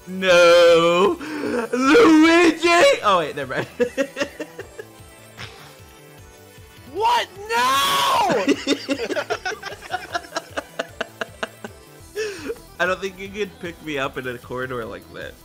No! Luigi! Oh wait, never mind. What? No! I don't think you could pick me up in a corridor like that.